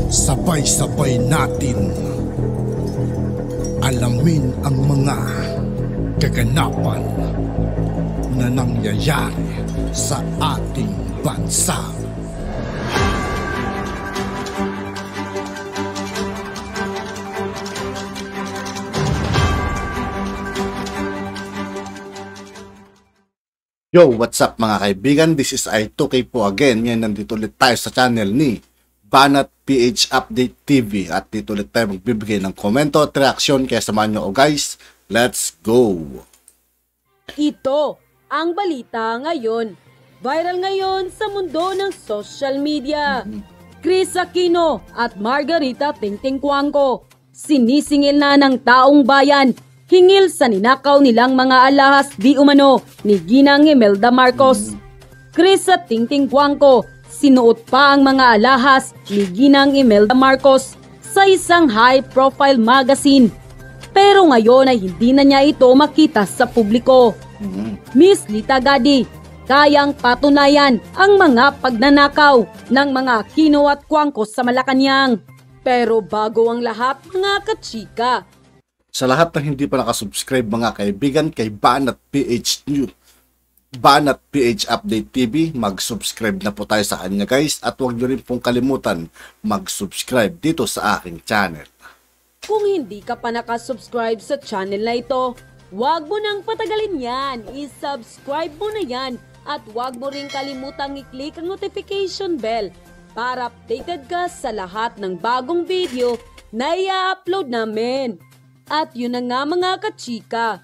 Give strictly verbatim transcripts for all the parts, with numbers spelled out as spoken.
Sabay-sabay natin alamin ang mga kaganapan na nangyayari sa ating bansa. Yo, what's up mga kaibigan? This is I two K po again. Yan, nandito ulit tayo sa channel ni Banat P H Update T V. At dito ulit tayo magbibigay ng komento at reaksyon. Kaya samahan nyo, oh guys, let's go! Ito ang balita ngayon. Viral ngayon sa mundo ng social media. Chris Aquino at Margarita Tingting Cuangco sinisingil na ng taong bayan hingil sa ninakaw nilang mga alahas di umano ni Ginang Imelda Marcos. Chris at Tingting Cuangco sinuot pa ang mga alahas ni Ginang Imelda Marcos sa isang high-profile magazine. Pero ngayon ay hindi na niya ito makita sa publiko. Miss Lita Gadi, kayang patunayan ang mga pagnanakaw ng mga Aquino at Cuangco sa Malacanang. Pero bago ang lahat, mga kachika, sa lahat ng hindi pa nakasubscribe mga kaibigan kay Banat P H New, Banat P H Update T V, mag-subscribe na po tayo sa kanya guys. At huwag nyo rin pong kalimutan mag-subscribe dito sa aking channel. Kung hindi ka pa nakasubscribe sa channel na ito, huwag mo nang patagalin yan. I-subscribe mo na yan. At huwag mo rin kalimutang i-click ang notification bell para updated ka sa lahat ng bagong video na i-upload namin. At yun na nga mga kachika,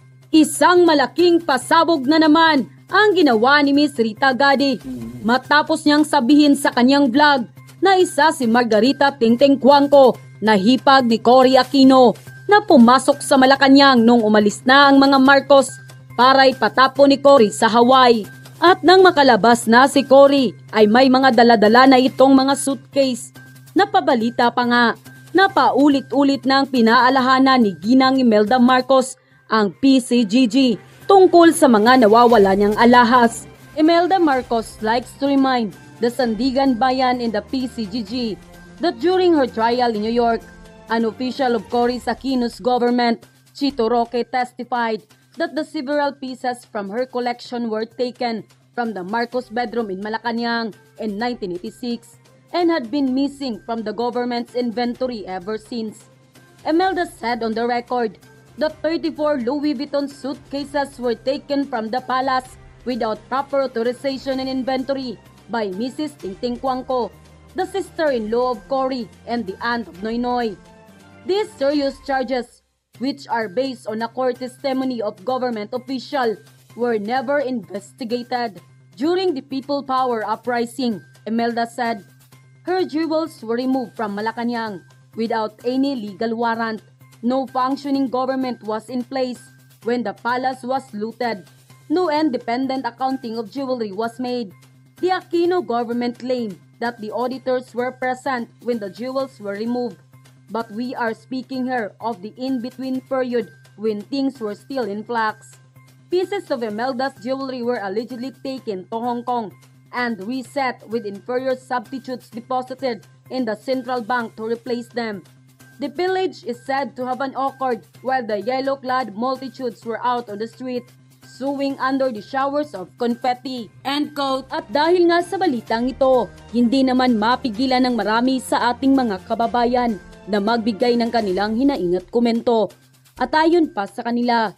isang malaking pasabog na naman ang ginawa ni Miss Rita Gadi matapos niyang sabihin sa kanyang vlog na isa si Margarita Tingting Cuangco na hipag ni Cory Aquino na pumasok sa Malacanang nung umalis na ang mga Marcos para ipatapo ni Cory sa Hawaii. At nang makalabas na si Cory ay may mga daladala na itong mga suitcase. Napabalita pa nga na paulit-ulit nang pinaalahanan ni Ginang Imelda Marcos ang P C G G tungkol sa mga nawawala niyang alahas. Imelda Marcos likes to remind the Sandigan Bayan in the P C G G that during her trial in New York, an official of Cory Aquino's government, Chito Roque, testified that the several pieces from her collection were taken from the Marcos bedroom in Malacanang in nineteen eighty-six and had been missing from the government's inventory ever since. Imelda said on the record that thirty-four Louis Vuitton suitcases were taken from the palace without proper authorization and inventory by Missus Tingting Cuangco, the sister-in-law of Cory and the aunt of Noynoy. These serious charges, which are based on a court testimony of government official, were never investigated. During the People Power Uprising, Imelda said, her jewels were removed from Malacanang without any legal warrant. No functioning government was in place when the palace was looted. No independent accounting of jewelry was made. The Aquino government claimed that the auditors were present when the jewels were removed. But we are speaking here of the in-between period when things were still in flux. Pieces of Imelda's jewelry were allegedly taken to Hong Kong and reset with inferior substitutes deposited in the central bank to replace them. The pillage is said to have occurred while the yellow-clad multitudes were out on the street, suing under the showers of confetti. End quote. At dahil nga sa balitang ito, hindi naman mapigilan ng marami sa ating mga kababayan na magbigay ng kanilang hinaing at komento. At ayon pa sa kanila,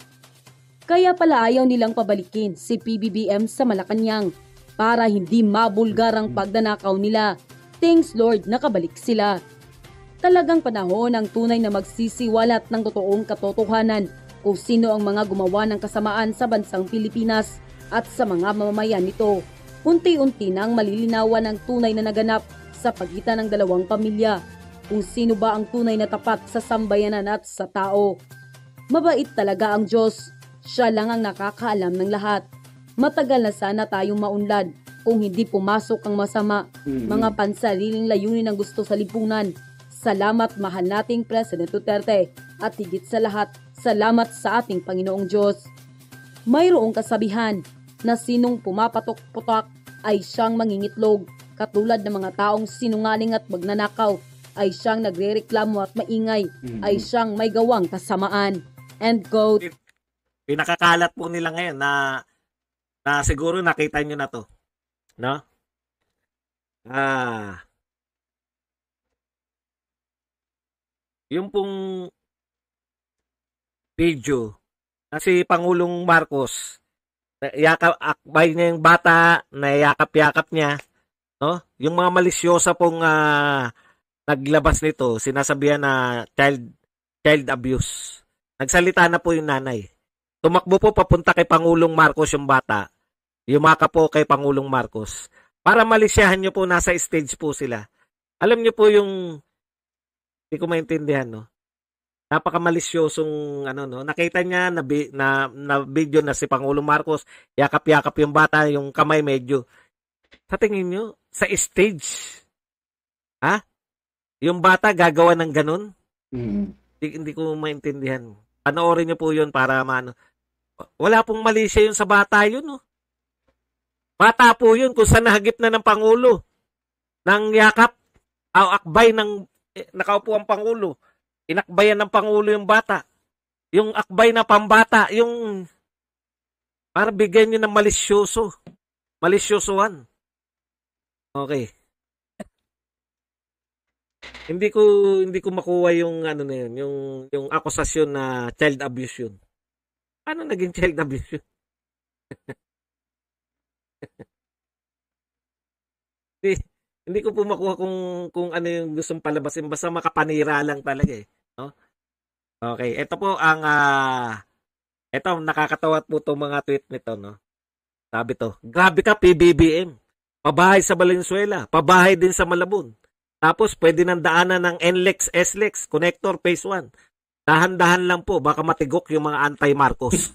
kaya pala ayaw nilang pabalikin si P B B M sa Malacanang para hindi mabulgar ang pagnanakaw nila. Thanks Lord, nakabalik sila. Talagang panahon ang tunay na magsisiwalat ng totoong katotohanan kung sino ang mga gumawa ng kasamaan sa bansang Pilipinas at sa mga mamamayan nito. Unti-unti nang malilinawan ang tunay na naganap sa pagitan ng dalawang pamilya, kung sino ba ang tunay na tapat sa sambayanan at sa tao. Mabait talaga ang Diyos, siya lang ang nakakaalam ng lahat. Matagal na sana tayong maunlad kung hindi pumasok ang masama, mm-hmm. mga pansariling layunin ng gusto sa lipunan. Salamat mahal nating President Duterte at higit sa lahat, salamat sa ating Panginoong Diyos. Mayroong kasabihan na sinong pumapatok-putak ay siyang mangingitlog, katulad ng mga taong sinungaling at magnanakaw ay siyang nagrereklamo at maingay, ay siyang may gawang kasamaan. End quote. Pinakakalat po nila ngayon na, na siguro nakita nyo na to. No? Ah, yung pong video na si Pangulong Marcos, yakap, akbay niya yung bata, nayakap-yakap niya, no? Yung mga malisyosa pong uh, naglabas nito, sinasabihan na child child abuse. Nagsalita na po yung nanay. Tumakbo po papunta kay Pangulong Marcos yung bata. Yumaka po kay Pangulong Marcos. Para malisyahan nyo po, nasa stage po sila. Alam nyo po yung, hindi ko maintindihan, no? Napakamalisyosong, ano, no? Nakita niya na, na, na video na si Pangulong Marcos, yakap-yakap yung bata, yung kamay medyo. Sa tingin nyo, sa stage, ha? Yung bata gagawa ng ganun? Mm. Hindi, hindi ko maintindihan. Panoorin nyo po yun para maano. Wala pong mali siya yun sa bata yun, no? Bata po yun kung saan nahagip na ng Pangulo. Nang yakap, o akbay ng, eh, nakaupo ang Pangulo. Inakbayan ng Pangulo yung bata. Yung akbay na pambata, yung para bigyan nyo ng malisyoso. Malisyosohan. Okay. Hindi ko hindi ko makuha yung ano na yun, yung yung akusasyon na child abuse yun. Ano naging child abuse yun? hindi, hindi ko po makuha kung kung ano yung gustong palabasin, basta makapanira lang talaga eh, no? Okay, ito po ang uh, ito nakakatawa po tong mga tweet nito, no. Sabi to, grabe ka P B B M. Pabahay sa Valenzuela, pabahay din sa Malabon. Tapos, pwede nang daanan ng N L E X, S L E X, connector phase one. Dahan-dahan lang po, baka matigok yung mga anti-Marcos.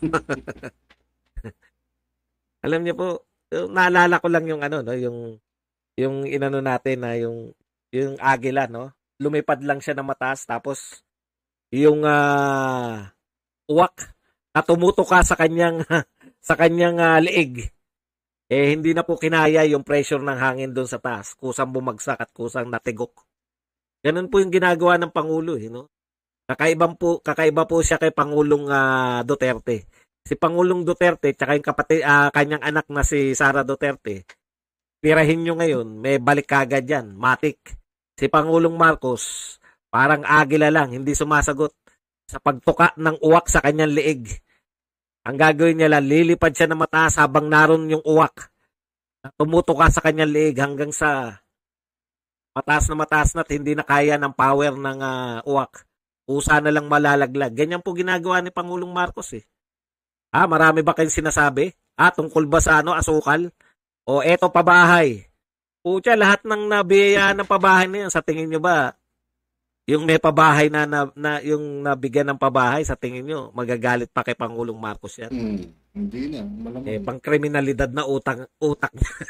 Alam niyo po, naalala ko lang yung ano, no, yung yung inano natin na yung yung agila, no. Lumipad lang siya na mataas, tapos yung uh, uwak na tumutuka sa kanyang sa kanyang uh, leeg. Eh, hindi na po kinaya yung pressure ng hangin doon sa taas. Kusang bumagsak at kusang natigok. Ganun po yung ginagawa ng Pangulo, eh, no? Kakaibang po, kakaiba po siya kay Pangulong uh, Duterte. Si Pangulong Duterte, tsaka yung kapatid, uh, kanyang anak na si Sara Duterte, tirahin nyo ngayon, may balik kagad yan, matik. Si Pangulong Marcos, parang agila lang, hindi sumasagot sa pagtuka ng uwak sa kanyang leeg. Ang gagawin niya lang, lilipad siya na mataas habang naroon yung uwak. Tumutuka sa kanyang leeg hanggang sa mataas na mataas na at hindi na kaya ng power ng uh, uwak. Kusa na lang malalaglag. Ganyan po ginagawa ni Pangulong Marcos eh. Ah, marami ba kayong sinasabi? Ah, tungkol ba sa ano, asukal? O eto pabahay. Pucha, lahat ng nabiyayaan ng pabahay na yan, sa tingin nyo ba, yung may pabahay na, na, na yung nabigyan ng pabahay, sa tingin nyo, magagalit pa kay Pangulong Marcos yan? Hmm, hindi na. Malamang. Eh, pang kriminalidad na utang, utak.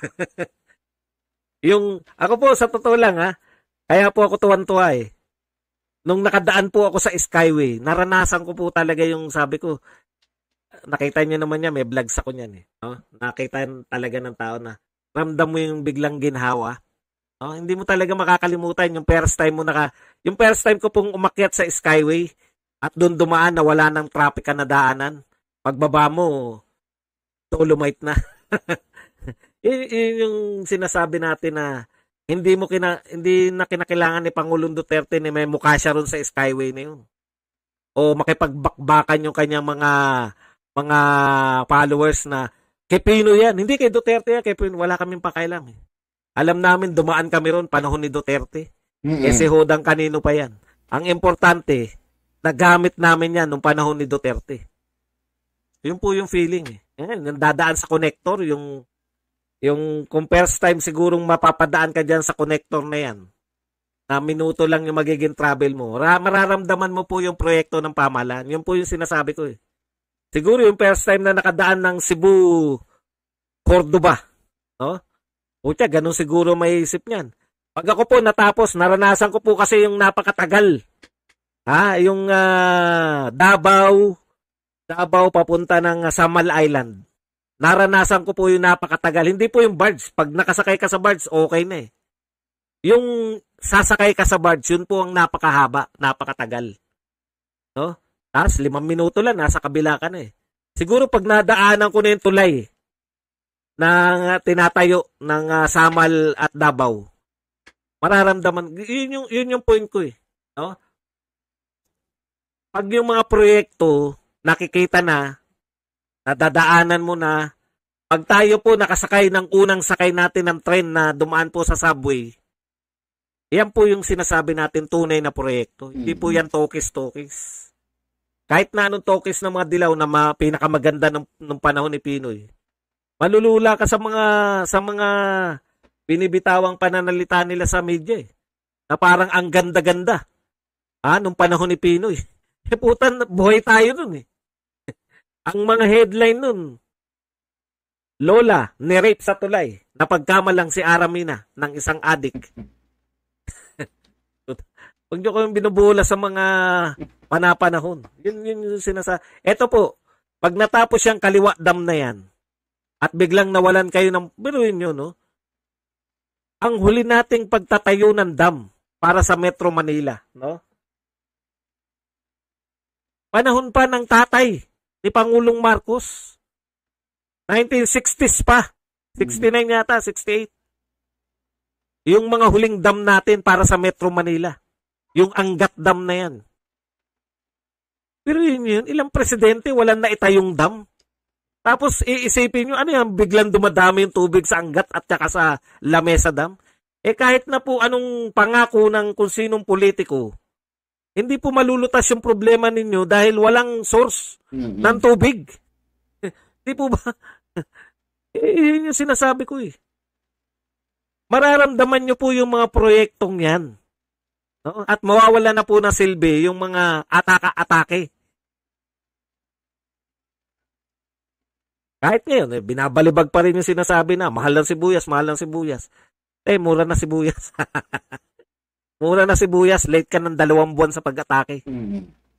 Yung, ako po, sa totoo lang ha, kaya po ako tuwan-tuwa eh. Nung nakadaan po ako sa Skyway, naranasan ko po talaga yung sabi ko, nakita niyo naman niya, may vlogs ako niyan eh. No? Nakita talaga ng tao na, ramdam mo yung biglang ginhawa. Oh, hindi mo talaga makakalimutan yung first time mo naka yung first time ko pong umakyat sa Skyway at doon dumaan na wala nang traffic na daanan. Pagbaba mo, dolomite na. yun, yun yung sinasabi natin na hindi mo kina hindi na kinakailangan ni Pangulong Duterte na may mukha siya ron sa Skyway na yun. O makipagbakbakan yung kanyang mga mga followers na kay Pino yan. Hindi kay Duterte yan, kay Pino. Wala kaming pakailam eh. Alam namin, dumaan kami ron, panahon ni Duterte. Mm-hmm. Kasi hodang kanino pa yan. Ang importante, nagamit namin yan nung panahon ni Duterte. Yun po yung feeling eh. Yan, dadaan sa connector, yung, yung kung first time sigurong mapapadaan ka dyan sa connector na yan, na minuto lang yung magiging travel mo, mararamdaman mo po yung proyekto ng pamahalaan. Yun po yung sinasabi ko eh. Siguro yung first time na nakadaan ng Cebu, Cordoba, no? Pucha, ganun siguro may isip niyan. Pag ako po natapos, naranasan ko po kasi yung napakatagal. Ha, yung uh, Davao, Davao papunta ng uh, Samal Island. Naranasan ko po yung napakatagal. Hindi po yung barge. Pag nakasakay ka sa barge, okay na eh. yung sasakay ka sa barge, yun po ang napakahaba, napakatagal. No? Tapos limang minuto lang, nasa kabila ka na eh. Siguro pag nadaanan ko na yung tulay na tinatayo ng uh, Samal at Davao, mararamdaman, yun yung, yun yung point ko eh. No? Pag yung mga proyekto, nakikita na, nadadaanan mo na, pag tayo po nakasakay ng unang sakay natin ng train na dumaan po sa subway, yan po yung sinasabi natin tunay na proyekto. Mm-hmm. Hindi po yan tokis-tokis. Kahit na anong tokis ng mga dilaw na ma, pinakamaganda ng, ng panahon ni Pinoy, malulula ka sa mga sa mga binibitawang pananalita nila sa media eh, na parang ang ganda-ganda ah, nung panahon ni Pinoy. Eh putan, buhay tayo nun eh. Ang mga headline nun, Lola, ni-rape sa tulay, napagkamalang si Aramina ng isang adik. Huwag nyo kayong binubula sa mga panapanahon. Yun, yun yung sinasa. Eto po, pag natapos yung kaliwa dam na yan, at biglang nawalan kayo ng, biruin nyo, no? Ang huli nating pagtatayo ng dam para sa Metro Manila, no? Panahon pa ng tatay ni Pangulong Marcos. nineteen sixties pa. sixty-nine yata, sixty-eight. Yung mga huling dam natin para sa Metro Manila. Yung Angat Dam na yan. Pero yun yun, ilang presidente walang naitayong dam. Tapos iisipin nyo, ano yan, biglang dumadami yung tubig sa Angat at saka sa Lamesa Dam. Eh kahit na po anong pangako ng kung sinong politiko, hindi po malulutas yung problema ninyo dahil walang source mm-hmm. ng tubig. Hindi po ba? Eh, yun yung sinasabi ko eh. Mararamdaman nyo po yung mga proyektong yan. No? At mawawala na po na silbi yung mga ataka-atake. Kahit ngayon, eh, binabalibag pa rin yung sinasabi na, mahal ng sibuyas, mahal ng sibuyas. Eh, mura na sibuyas. Mura na sibuyas, late ka ng dalawang buwan sa pag-atake. Mm-hmm.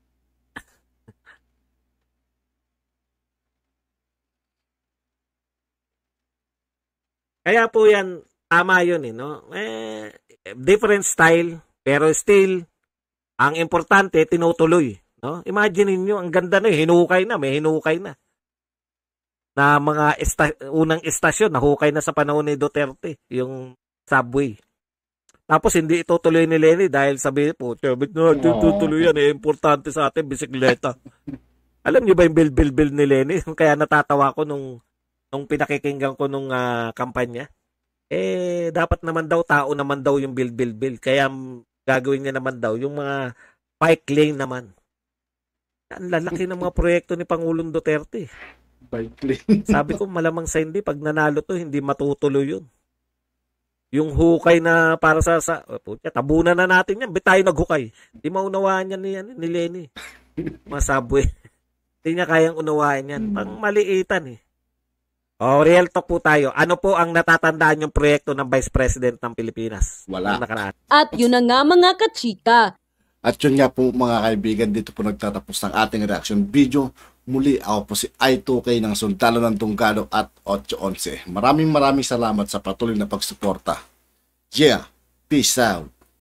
Kaya po yan, tama yun eh, no? Eh, different style, pero still, ang importante, tinutuloy. No? Imagine niyo ang ganda na, hinukay na, may hinukay na. Na mga esta- unang estasyon, nahukay na sa panahon ni Duterte, yung subway. Tapos hindi itutuloy ni Lenny dahil sabi po, sabi na, tutuloy yan, eh, importante sa atin, bisikleta. Alam niyo ba yung bil-bil-bil ni Lenny? Kaya natatawa ko nung, nung pinakikinggan ko nung uh, kampanya. Eh, dapat naman daw, tao naman daw yung bil-bil-bil. Kaya gagawin niya naman daw yung mga bike lane naman. Ang lalaki ng mga proyekto ni Pangulong Duterte. Bike lane. Sabi ko, malamang sa hindi, pag nanalo to, hindi matutuloy yun. Yung hukay na para sa, sa putya, tabunan na natin yan. Ba't tayo naghukay? Hindi maunawaan yan ni, ni Lenny. Mga subway. Hindi niya kayang unawain yan. Pang maliitan eh. O, real talk po tayo. Ano po ang natatandaan yung proyekto ng Vice President ng Pilipinas? Wala. At yun na nga mga kachika. At yun nga po mga kaibigan, dito po nagtatapos ng ating reaction video. Muli ako po si I two K ng Sundalo ng Tunggalo at eight eleven. Maraming maraming salamat sa patuloy na pagsuporta. Yeah, peace out.